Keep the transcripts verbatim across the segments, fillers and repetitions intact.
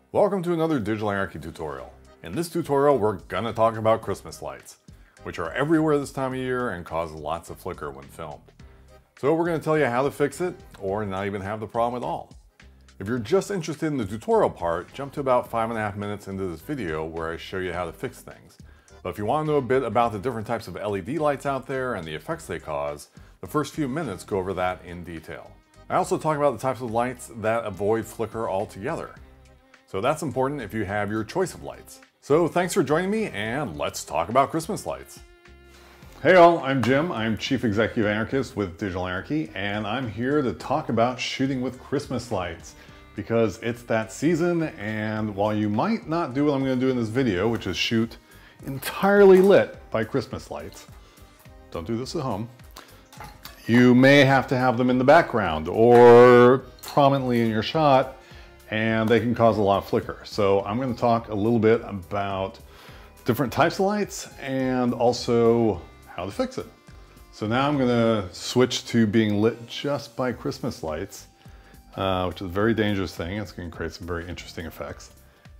Welcome to another digital anarchy tutorial. In this tutorial, we're gonna talk about Christmas lights, which are everywhere this time of year and cause lots of flicker when filmed. So we're gonna tell you how to fix it, or not even have the problem at all. If you're just interested in the tutorial part, jump to about five and a half minutes into this video where I show you how to fix things. But if you want to know a bit about the different types of L E D lights out there and the effects they cause, the first few minutes go over that in detail. I also talk about the types of lights that avoid flicker altogether. So that's important if you have your choice of lights. So thanks for joining me, and let's talk about Christmas lights. Hey all, I'm Jim. I'm Chief Executive Anarchist with Digital Anarchy, and I'm here to talk about shooting with Christmas lights because it's that season, and while you might not do what I'm going to do in this video, which is shoot entirely lit by Christmas lights, don't do this at home, you may have to have them in the background or prominently in your shot, and they can cause a lot of flicker. So I'm going to talk a little bit about different types of lights and also how to fix it. So now I'm going to switch to being lit just by Christmas lights, uh, which is a very dangerous thing. It's going to create some very interesting effects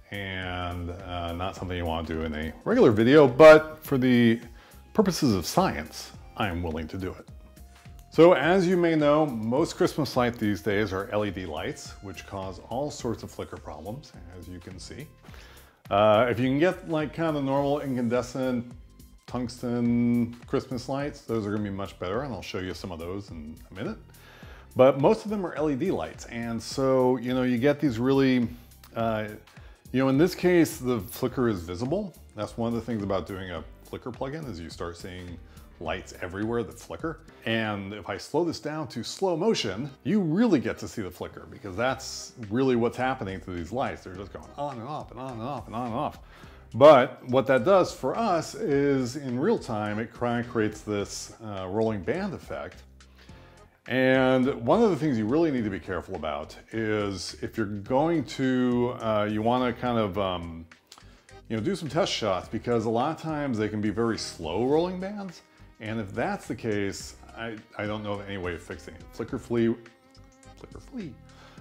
and uh, not something you want to do in a regular video, but for the purposes of science, I am willing to do it. So as you may know, most Christmas lights these days are L E D lights, which cause all sorts of flicker problems, as you can see. Uh, if you can get like kind of the normal incandescent tungsten Christmas lights, those are going to be much better, and I'll show you some of those in a minute. But most of them are L E D lights, and so, you know, you get these really, uh, you know, in this case, the flicker is visible. That's one of the things about doing a flicker plugin is you start seeing lights everywhere that flicker. And if I slow this down to slow motion, you really get to see the flicker, because that's really what's happening to these lights. They're just going on and off and on and off and on and off. But what that does for us is in real time, it kind of creates this uh, rolling band effect. And one of the things you really need to be careful about is if you're going to, uh, you want to kind of, um, you know, do some test shots, because a lot of times they can be very slow rolling bands. And if that's the case, I, I don't know of any way of fixing it. Flicker free, flicker free,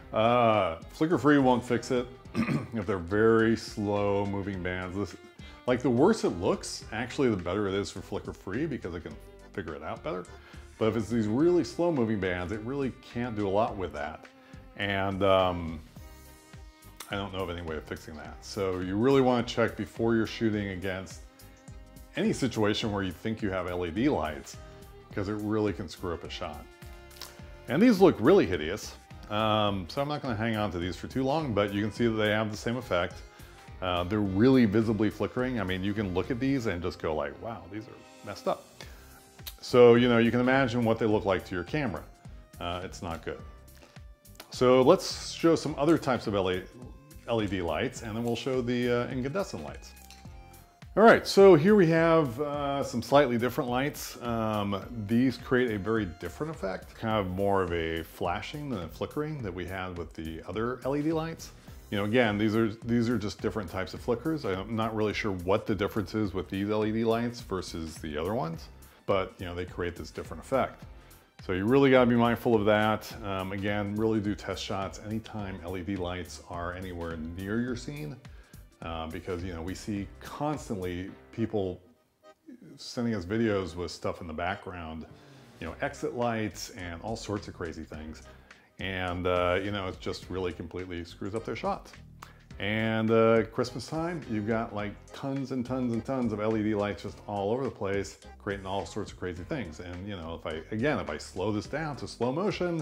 uh, flicker free won't fix it if they're very slow moving bands. This, like the worse it looks, actually the better it is for flicker free, because it can figure it out better. But if it's these really slow moving bands, it really can't do a lot with that. And um, I don't know of any way of fixing that. So you really want to check before you're shooting against any situation where you think you have L E D lights, because it really can screw up a shot. And these look really hideous, um, so I'm not going to hang on to these for too long, but you can see that they have the same effect. Uh, they're really visibly flickering. I mean, you can look at these and just go like, wow, these are messed up. So, you know, you can imagine what they look like to your camera. Uh, it's not good. So let's show some other types of L E D lights, and then we'll show the uh, incandescent lights. All right, so here we have uh, some slightly different lights. Um, these create a very different effect, kind of more of a flashing than a flickering that we had with the other L E D lights. You know, again, these are these are just different types of flickers. I'm not really sure what the difference is with these L E D lights versus the other ones, but you know, they create this different effect. So you really got to be mindful of that. Um, again, really do test shots anytime L E D lights are anywhere near your scene. Uh, because, you know, we see constantly people sending us videos with stuff in the background, you know, exit lights and all sorts of crazy things. And, uh, you know, it just really completely screws up their shots. And uh, Christmas time, you've got like tons and tons and tons of L E D lights just all over the place, creating all sorts of crazy things. And, you know, if I, again, if I slow this down to slow motion,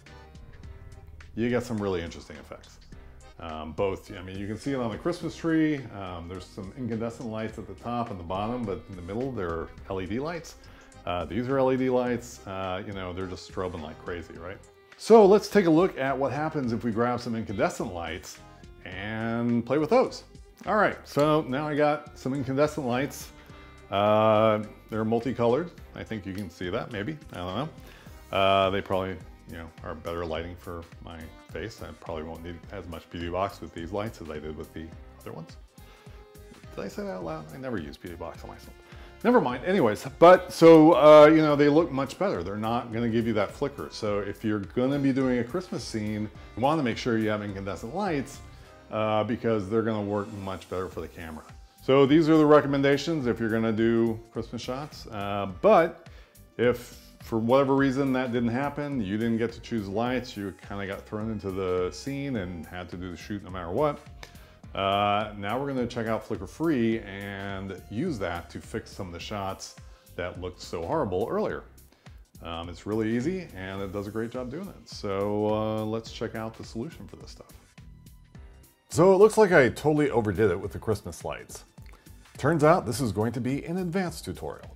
you get some really interesting effects. Um, both, I mean, you can see it on the Christmas tree. Um, there's some incandescent lights at the top and the bottom, but in the middle, they're L E D lights. Uh, these are L E D lights. Uh, you know, they're just strobing like crazy, right? So let's take a look at what happens if we grab some incandescent lights and play with those. All right, so now I got some incandescent lights. Uh, they're multicolored. I think you can see that, maybe, I don't know. Uh, they probably, you know, are better lighting for my face. I probably won't need as much beauty box with these lights as I did with the other ones. Did I say that out loud? I never use beauty box on myself. Never mind, anyways. But so, uh, you know, they look much better. They're not gonna give you that flicker. So if you're gonna be doing a Christmas scene, you wanna make sure you have incandescent lights. uh, because they're gonna work much better for the camera. So these are the recommendations if you're gonna do Christmas shots. Uh, but if for whatever reason that didn't happen, you didn't get to choose the lights, you kind of got thrown into the scene and had to do the shoot no matter what, uh, now we're gonna check out Flicker Free and use that to fix some of the shots that looked so horrible earlier. Um, it's really easy and it does a great job doing it. So uh, let's check out the solution for this stuff. So it looks like I totally overdid it with the Christmas lights. Turns out this is going to be an advanced tutorial.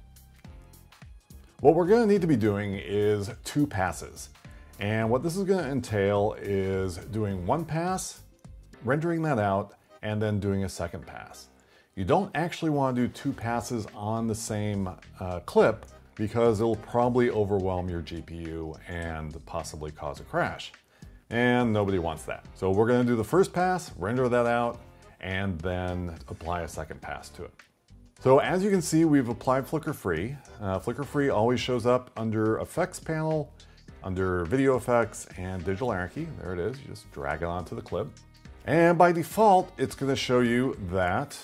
What we're going to need to be doing is two passes. And what this is going to entail is doing one pass, rendering that out, and then doing a second pass. You don't actually want to do two passes on the same uh, clip because it'll probably overwhelm your G P U and possibly cause a crash. And nobody wants that. So we're going to do the first pass, render that out, and then apply a second pass to it. So as you can see, we've applied Flicker Free. Uh, Flicker Free always shows up under Effects panel, under Video Effects, and Digital Anarchy. There it is, you just drag it onto the clip. And by default, it's gonna show you that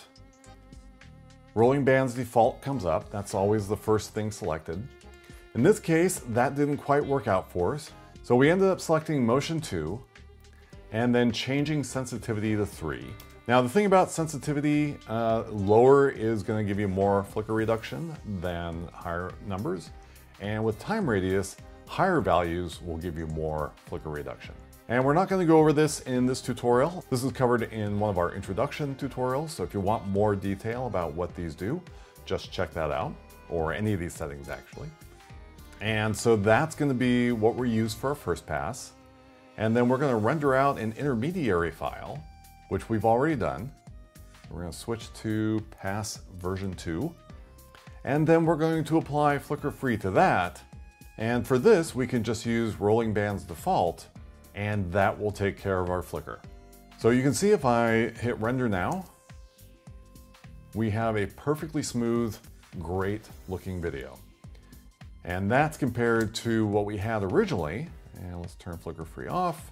Rolling Bands Default comes up. That's always the first thing selected. In this case, that didn't quite work out for us. So we ended up selecting Motion two, and then changing sensitivity to three. Now the thing about sensitivity, uh, lower is going to give you more flicker reduction than higher numbers. And with time radius, higher values will give you more flicker reduction. And we're not going to go over this in this tutorial. This is covered in one of our introduction tutorials. So if you want more detail about what these do, just check that out, or any of these settings actually. And so that's going to be what we use for our first pass. And then we're going to render out an intermediary file, which we've already done. We're going to switch to pass version two. And then we're going to apply Flicker Free to that. And for this, we can just use Rolling Bands Default, and that will take care of our flicker. So you can see if I hit render now, we have a perfectly smooth, great looking video. And that's compared to what we had originally. And let's turn Flicker Free off.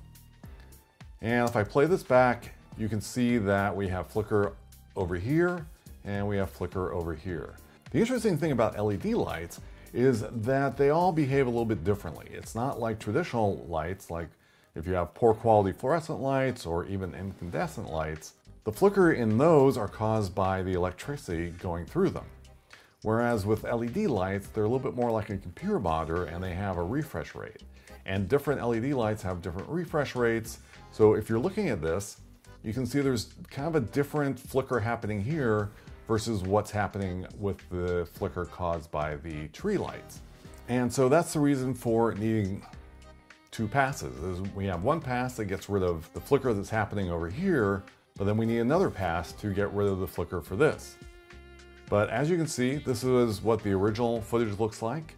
And if I play this back, you can see that we have flicker over here and we have flicker over here. The interesting thing about L E D lights is that they all behave a little bit differently. It's not like traditional lights, like if you have poor quality fluorescent lights or even incandescent lights, the flicker in those are caused by the electricity going through them. Whereas with L E D lights, they're a little bit more like a computer monitor and they have a refresh rate. And different L E D lights have different refresh rates. So if you're looking at this, you can see there's kind of a different flicker happening here versus what's happening with the flicker caused by the tree lights. And so that's the reason for needing two passes. Is we have one pass that gets rid of the flicker that's happening over here, but then we need another pass to get rid of the flicker for this. But as you can see, this is what the original footage looks like.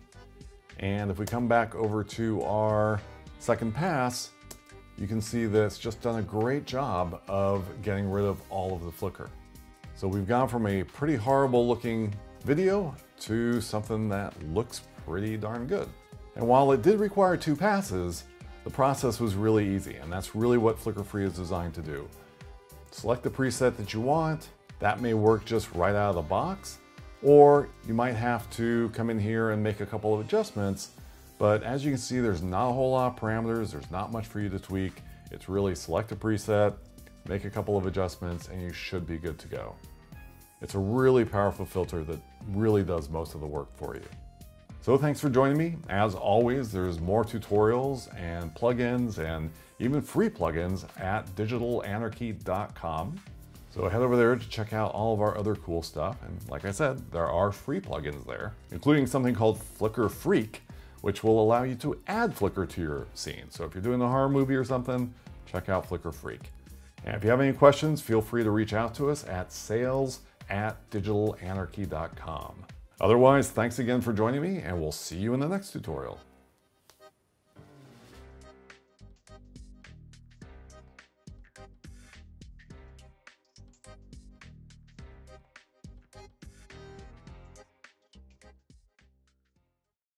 And if we come back over to our second pass, you can see that it's just done a great job of getting rid of all of the flicker. So we've gone from a pretty horrible looking video to something that looks pretty darn good. And while it did require two passes, the process was really easy, and that's really what Flicker Free is designed to do. Select the preset that you want. That may work just right out of the box, or you might have to come in here and make a couple of adjustments. But as you can see, there's not a whole lot of parameters. There's not much for you to tweak. It's really select a preset, make a couple of adjustments, and you should be good to go. It's a really powerful filter that really does most of the work for you. So thanks for joining me. As always, there's more tutorials and plugins and even free plugins at digital anarchy dot com. So head over there to check out all of our other cool stuff. And like I said, there are free plugins there, including something called Flicker Freak, which will allow you to add flicker to your scene. So if you're doing a horror movie or something, check out Flicker Freak. And if you have any questions, feel free to reach out to us at sales at digital anarchy dot com. Otherwise, thanks again for joining me, and we'll see you in the next tutorial.